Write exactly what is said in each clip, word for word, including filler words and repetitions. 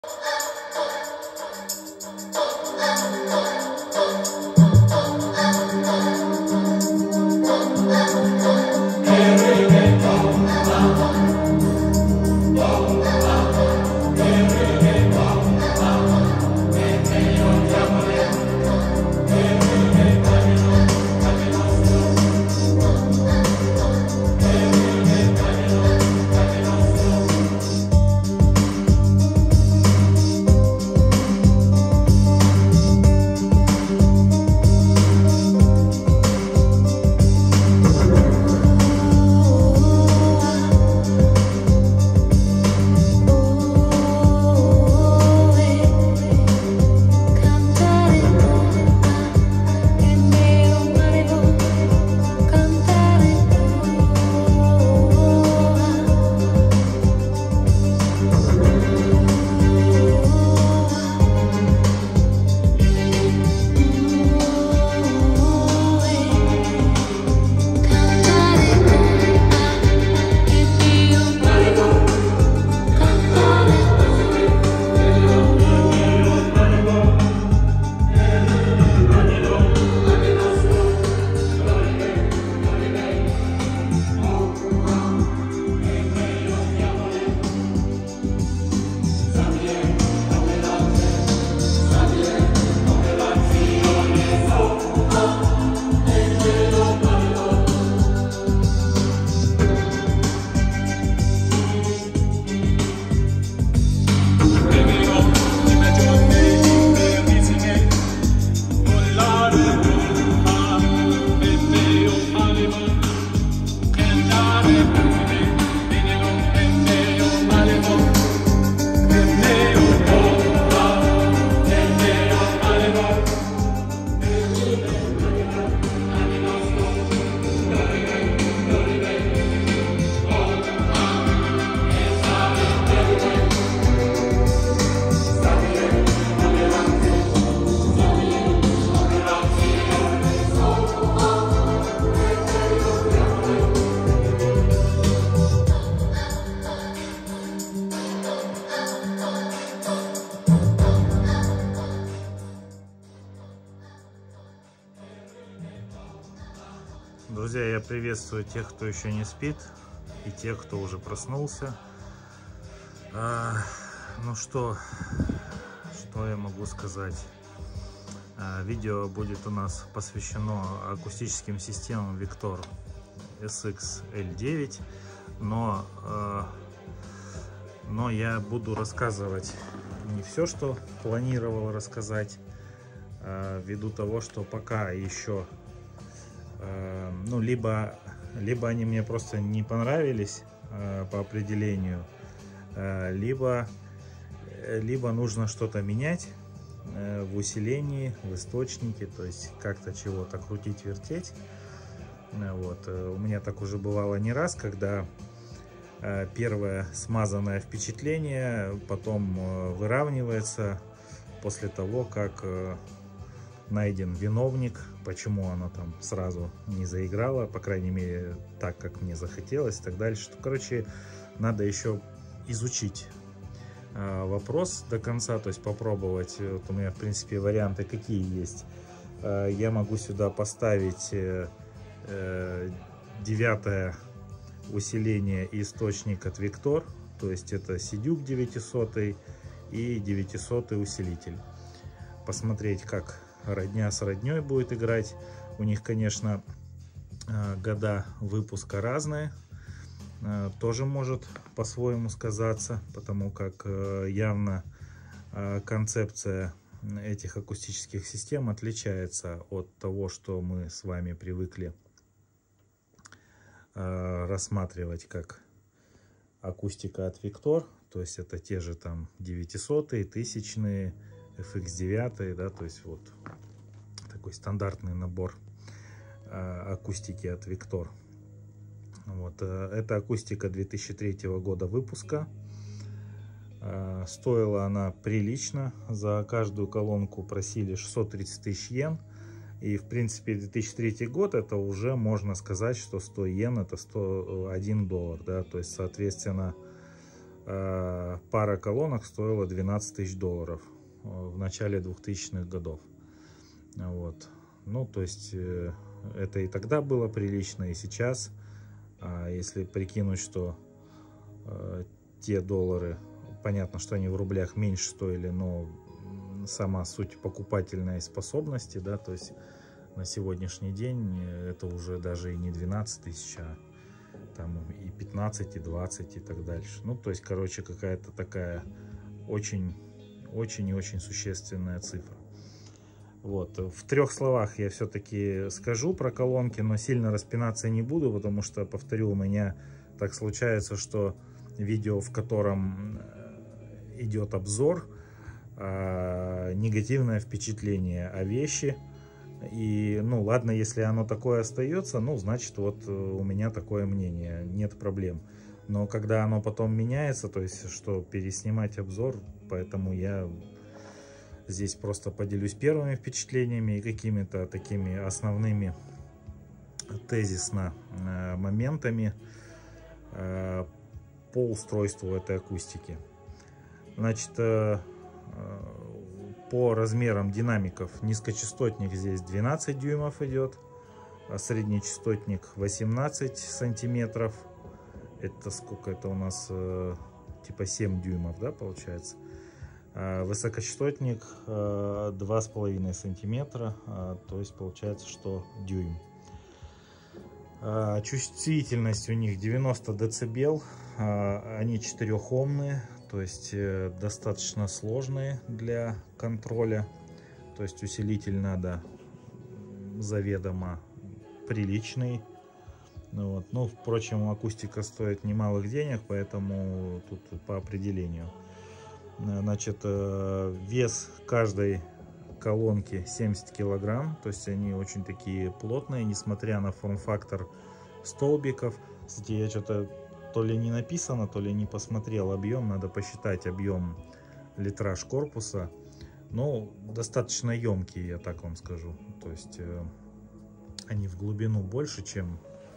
Друзья, я приветствую тех, кто еще не спит, и тех, кто уже проснулся. А, ну что, что я могу сказать? А, видео будет у нас посвящено акустическим системам Victor эс икс эл девять, но, а, но я буду рассказывать не все, что планировал рассказать, а, ввиду того, что пока еще ну, либо, либо они мне просто не понравились э, по определению, э, либо, либо нужно что-то менять э, в усилении, в источнике, то есть как-то чего-то крутить, вертеть. Э, вот. У меня так уже бывало не раз, когда э, первое смазанное впечатление потом э, выравнивается после того, как э, найден виновник, почему она там сразу не заиграла, по крайней мере так, как мне захотелось, и так дальше. Что, короче, надо еще изучить э, вопрос до конца, то есть попробовать. Вот у меня, в принципе, варианты какие есть. Э, я могу сюда поставить э, э, девятое усиление и источник от Victor, то есть это Сидюк девятьсот и девятьсот усилитель. Посмотреть, как родня с родней будет играть. У них, конечно, года выпуска разные, тоже может по-своему сказаться, потому как явно концепция этих акустических систем отличается от того, что мы с вами привыкли рассматривать как акустика от Victor, то есть это те же там девятисотые, тысячные, эф икс девять, да, то есть вот такой стандартный набор э, акустики от Victor. Вот, э, это акустика две тысячи третьего года выпуска. Э, стоила она прилично, за каждую колонку просили шестьсот тридцать тысяч йен. И в принципе две тысячи третий год это уже можно сказать, что сто йен это сто один доллар, да, то есть соответственно пара колонок стоила двенадцать тысяч долларов в начале двухтысячных годов. Вот. Ну, то есть это и тогда было прилично, и сейчас. А если прикинуть, что э, те доллары, понятно, что они в рублях меньше стоили, но сама суть покупательной способности, да, то есть на сегодняшний день это уже даже и не двенадцать тысяч, а там и пятнадцать, и двадцать, и так дальше. Ну, то есть, короче, какая-то такая очень, очень и очень существенная цифра. Вот. В трех словах я все-таки скажу про колонки, но сильно распинаться не буду, потому что, повторю, у меня так случается, что видео, в котором идет обзор, негативное впечатление о вещи. И, ну, ладно, если оно такое остается, ну, значит, вот у меня такое мнение, нет проблем. Но когда оно потом меняется, то есть, что переснимать обзор, поэтому я здесь просто поделюсь первыми впечатлениями и какими-то такими основными тезисно моментами по устройству этой акустики. Значит, по размерам динамиков низкочастотник здесь двенадцать дюймов идет, а среднечастотник восемнадцать сантиметров. Это сколько это у нас? Типа семь дюймов, да, получается. Высокочастотник два с половиной сантиметра, то есть получается, что дюйм. Чувствительность у них девяносто децибел, они четырехомные, то есть достаточно сложные для контроля. То есть усилитель надо заведомо приличный. Вот. Ну, впрочем, акустика стоит немалых денег, поэтому тут по определению. Значит, вес каждой колонки семьдесят килограмм, то есть они очень такие плотные, несмотря на форм-фактор столбиков. Кстати, я что-то то ли не написано, то ли не посмотрел объем, надо посчитать объем, литраж корпуса. Но достаточно емкие, я так вам скажу. То есть они в глубину больше, чем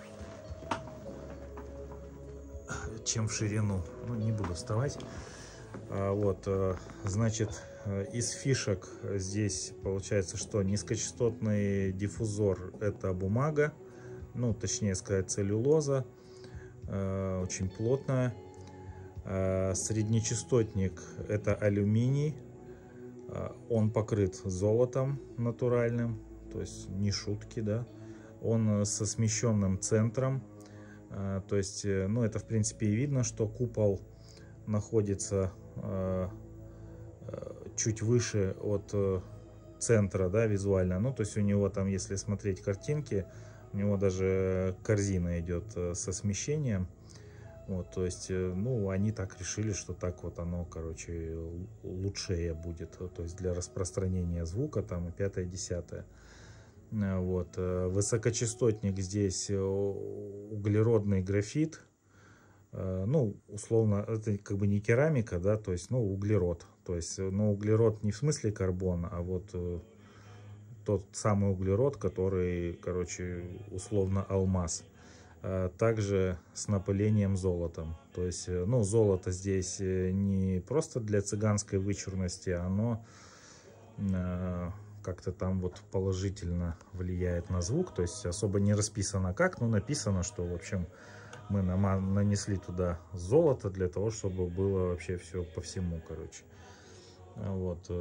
чем в ширину. Ну, не буду вставать. Вот, значит, из фишек здесь получается, что низкочастотный диффузор — это бумага, ну, точнее сказать, целлюлоза, очень плотная. Среднечастотник — это алюминий, он покрыт золотом натуральным, то есть не шутки, да. Он со смещенным центром, то есть, ну, это в принципе и видно, что купол находится э, чуть выше от э, центра, да, визуально. Ну, то есть у него там, если смотреть картинки, у него даже корзина идет э, со смещением. Вот, то есть, э, ну, они так решили, что так вот оно, короче, лучшее будет. То есть для распространения звука там и пятое, десятое. Вот. Высокочастотник здесь углеродный графит. Ну, условно, это как бы не керамика, да, то есть, ну, углерод. То есть, ну, углерод не в смысле карбон, а вот э, тот самый углерод, который, короче, условно алмаз. А также с напылением золотом. То есть, ну, золото здесь не просто для цыганской вычурности, оно э, как-то там вот положительно влияет на звук. То есть, особо не расписано как, но написано, что, в общем, мы нанесли туда золото для того, чтобы было вообще все по всему, короче. Вот.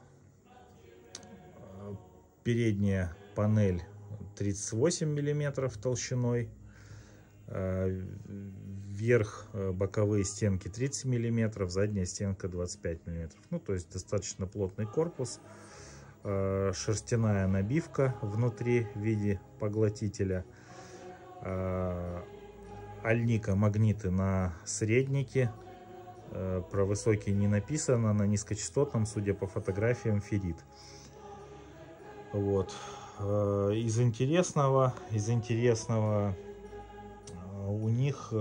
Передняя панель тридцать восемь миллиметров толщиной. Вверх боковые стенки тридцать миллиметров, задняя стенка двадцать пять миллиметров. Ну, то есть достаточно плотный корпус. Шерстяная набивка внутри в виде поглотителя. Альника магниты на среднике, про высокий не написано, на низкочастотном, судя по фотографиям, феррит. Вот. Из интересного, из интересного у них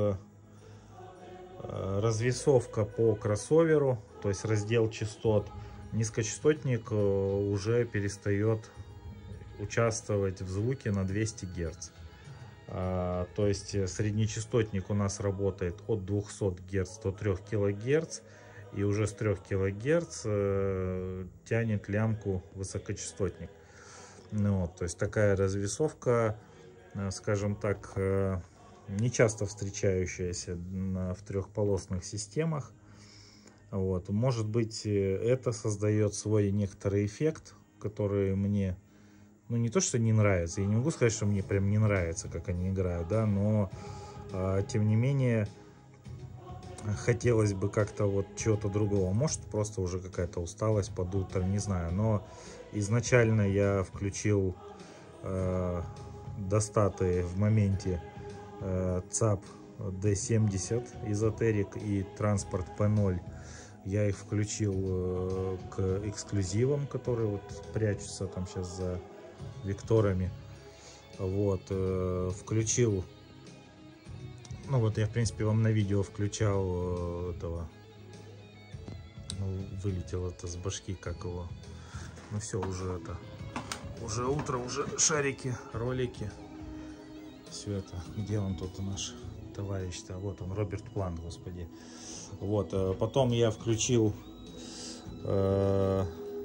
развесовка по кроссоверу, то есть раздел частот. Низкочастотник уже перестает участвовать в звуке на двести герц. То есть среднечастотник у нас работает от двухсот герц до трёх килогерц. И уже с трёх килогерц тянет лямку высокочастотник. Ну, вот, то есть такая развесовка, скажем так, не часто встречающаяся в трехполосных системах. Вот. Может быть, это создает свой некоторый эффект, который мне, ну, не то что не нравится, я не могу сказать, что мне прям не нравится, как они играют, да, но э, тем не менее хотелось бы как-то вот чего-то другого. Может, просто уже какая-то усталость под утро, не знаю. Но изначально я включил э, достатые в моменте э, ЦАП ди семьдесят Эзотерик и Транспорт пэ ноль. Я их включил э, к эксклюзивам, которые вот прячутся там сейчас за Викторами. Вот, э, включил, ну вот я в принципе вам на видео включал э, этого, ну, вылетел это с башки, как его, ну все, уже это, уже утро, уже шарики, ролики, все это, где он тут наш товарищ-то, вот он, Роберт Плант, господи. Вот, потом я включил э,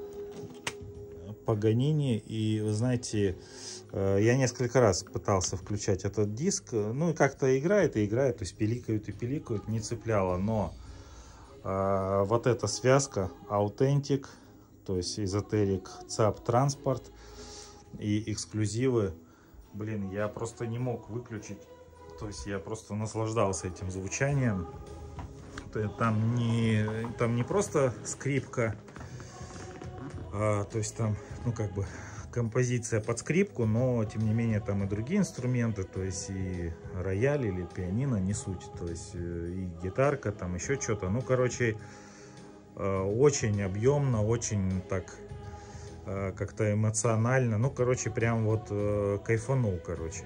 Паганини, и вы знаете, э, я несколько раз пытался включать этот диск, ну и как-то играет и играет, то есть пиликают и пиликают, не цепляло, но э, вот эта связка Authentic, то есть Эзотерик, ЦАП, Транспорт и эксклюзивы, блин, я просто не мог выключить, то есть я просто наслаждался этим звучанием. Там не, там не просто скрипка, а, то есть там, ну, как бы композиция под скрипку, но тем не менее там и другие инструменты, то есть и рояль или пианино, не суть, то есть и гитарка, там еще что-то. Ну, короче, очень объемно, очень так как-то эмоционально, ну, короче, прям вот кайфанул, короче.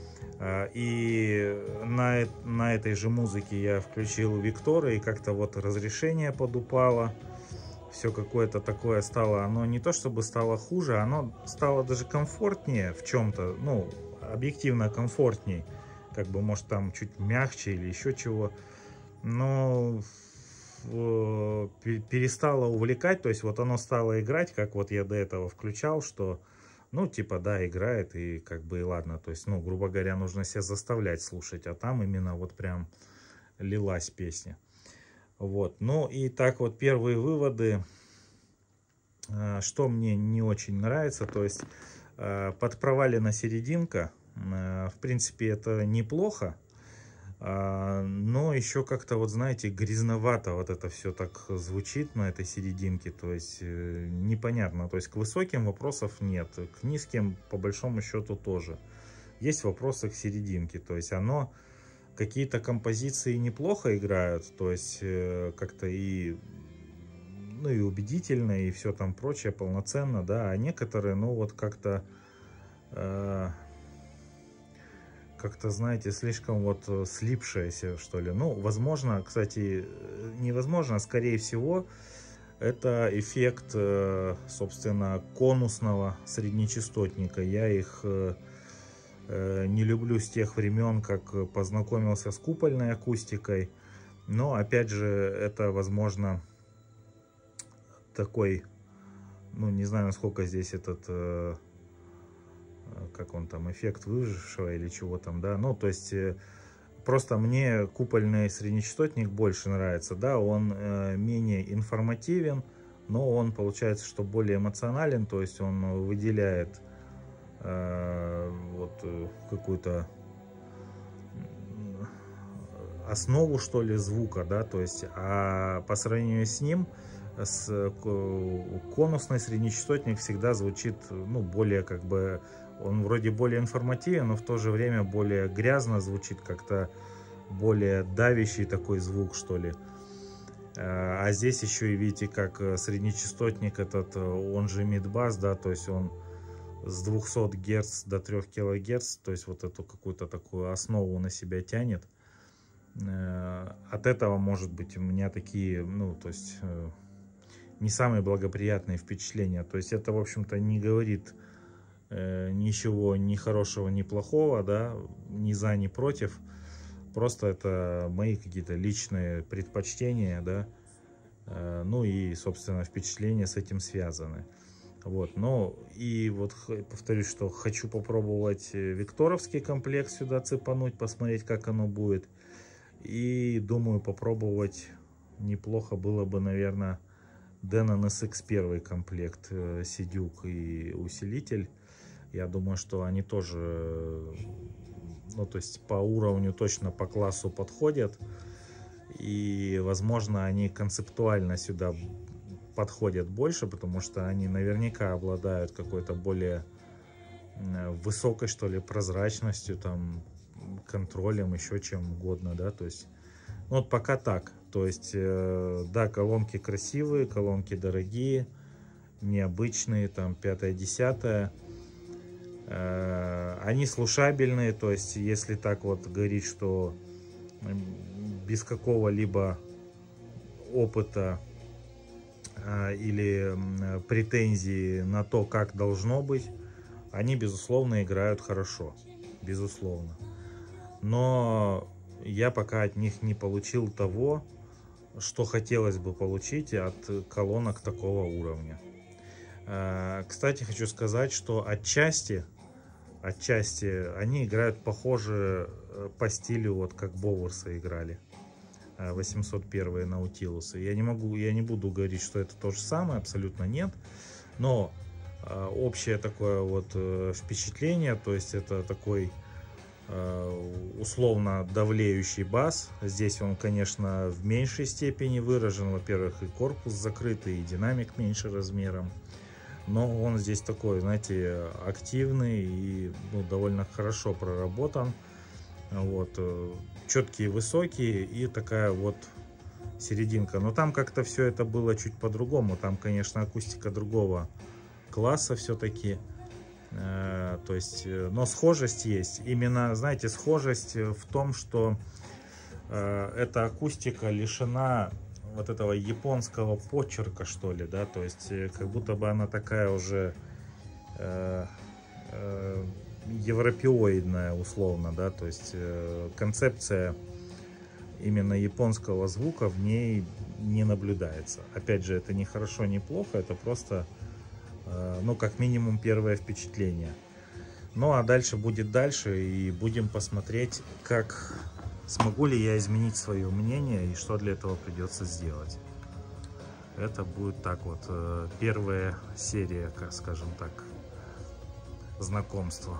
И на, на этой же музыке я включил Виктора, и как-то вот разрешение подупало. Все какое-то такое стало, оно не то чтобы стало хуже, оно стало даже комфортнее в чем-то, ну, объективно комфортней. Как бы, может, там чуть мягче или еще чего. Но э, перестало увлекать, то есть вот оно стало играть, как вот я до этого включал, что... Ну, типа, да, играет, и как бы, и ладно. То есть, ну, грубо говоря, нужно себя заставлять слушать, а там именно вот прям лилась песня. Вот, ну, и так вот первые выводы, что мне не очень нравится, то есть, подпровалена серединка, в принципе, это неплохо, но еще как-то, вот знаете, грязновато вот это все так звучит на этой серединке, то есть непонятно, то есть к высоким вопросов нет, к низким по большому счету тоже. Есть вопросы к серединке, то есть оно, какие-то композиции неплохо играют, то есть как-то и, ну, и убедительно, и все там прочее, полноценно, да, а некоторые, ну, вот как-то... как-то, знаете, слишком вот слипшееся, что ли. Ну, возможно, кстати, невозможно, скорее всего, это эффект, собственно, конусного среднечастотника. Я их не люблю с тех времен, как познакомился с купольной акустикой. Но, опять же, это, возможно, такой, ну, не знаю, насколько здесь этот... как он там, эффект выжившего или чего там, да, ну, то есть, просто мне купольный среднечастотник больше нравится, да, он э, менее информативен, но он, получается, что более эмоционален, то есть, он выделяет э, вот какую-то основу, что ли, звука, да, то есть, а по сравнению с ним, с конусный среднечастотник всегда звучит, ну, более, как бы, он вроде более информативен, но в то же время более грязно звучит, как-то более давящий такой звук, что ли. А здесь еще и видите, как среднечастотник этот, он же мидбас, да, то есть он с двухсот герц до трёх килогерц, то есть вот эту какую-то такую основу на себя тянет. От этого, может быть, у меня такие, ну, то есть не самые благоприятные впечатления. То есть это, в общем-то, не говорит э, ничего ни хорошего, ни плохого, да, ни за, ни против. Просто это мои какие-то личные предпочтения, да, э, ну и, собственно, впечатления с этим связаны. Вот, ну и вот повторюсь, что хочу попробовать викторовский комплект сюда цепануть, посмотреть, как оно будет. И думаю попробовать, неплохо было бы, наверное, Denon эс икс один комплект, сидюк и усилитель. Я думаю, что они тоже, ну то есть по уровню, точно по классу подходят. И возможно они концептуально сюда подходят больше, потому что они наверняка обладают какой-то более высокой, что ли, прозрачностью, там, контролем, еще чем угодно, да, то есть, ну, вот пока так, то есть, э, да, колонки красивые, колонки дорогие, необычные, там, пятое-десятое, э, они слушабельные, то есть, если так вот говорить, что без какого-либо опыта или претензии на то, как должно быть, они, безусловно, играют хорошо, безусловно. Но я пока от них не получил того, что хотелось бы получить от колонок такого уровня. Кстати, хочу сказать, что отчасти, отчасти они играют похоже по стилю, вот как Боверсы играли. восемьсот первые наутилусы. Я не могу, я не буду говорить, что это то же самое, абсолютно нет. Но э, общее такое вот э, впечатление, то есть это такой э, условно давлеющий бас. Здесь он, конечно, в меньшей степени выражен. Во-первых, и корпус закрытый, и динамик меньше размером. Но он здесь такой, знаете, активный и, ну, довольно хорошо проработан. Вот, четкие, высокие и такая вот серединка. Но там как-то все это было чуть по-другому. Там, конечно, акустика другого класса все-таки. Э, то есть, но схожесть есть. Именно, знаете, схожесть в том, что э, эта акустика лишена вот этого японского почерка, что ли, да. То есть, как будто бы она такая уже... Э, э, европеоидная, условно, да, то есть э, концепция именно японского звука в ней не наблюдается. Опять же, это не хорошо, не плохо, это просто, э, ну, как минимум, первое впечатление. Ну, а дальше будет дальше, и будем посмотреть, как смогу ли я изменить свое мнение и что для этого придется сделать. Это будет так вот, э, первая серия, скажем так, знакомства.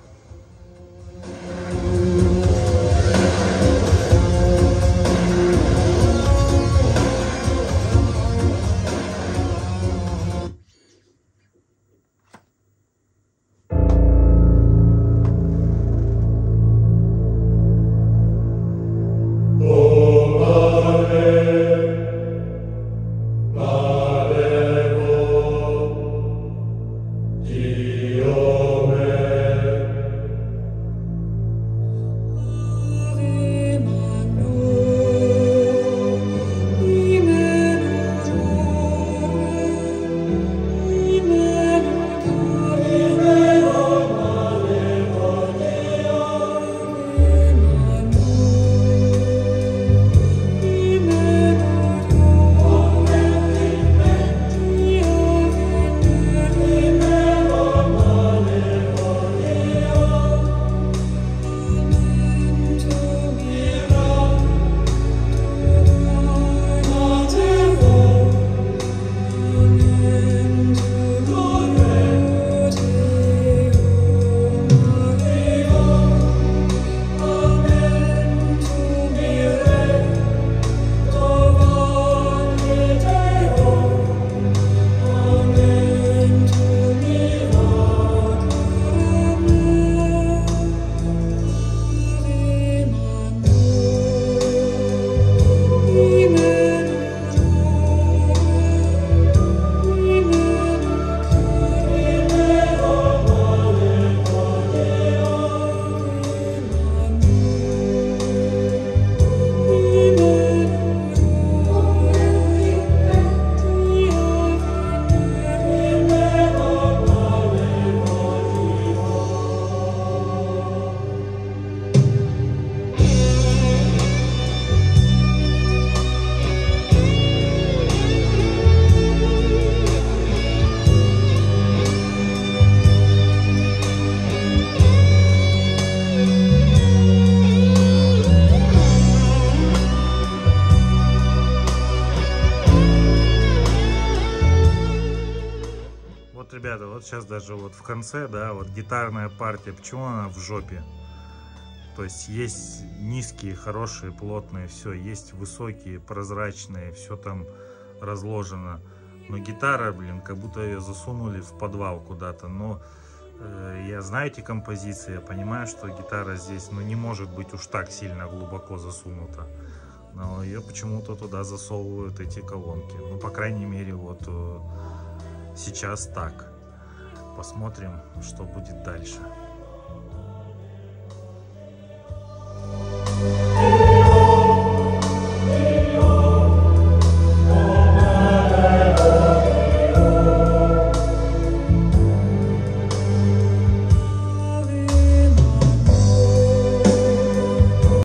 Вот, ребята, вот сейчас даже вот в конце, да, вот гитарная партия, почему она в жопе? То есть есть низкие, хорошие, плотные, все, есть высокие, прозрачные, все там разложено. Но гитара, блин, как будто ее засунули в подвал куда-то. Но э, я знаю эти композиции, я понимаю, что гитара здесь, ну, не может быть уж так сильно глубоко засунута. Но ее почему-то туда засовывают, эти колонки. Ну, по крайней мере, вот э, сейчас так. Посмотрим, что будет дальше.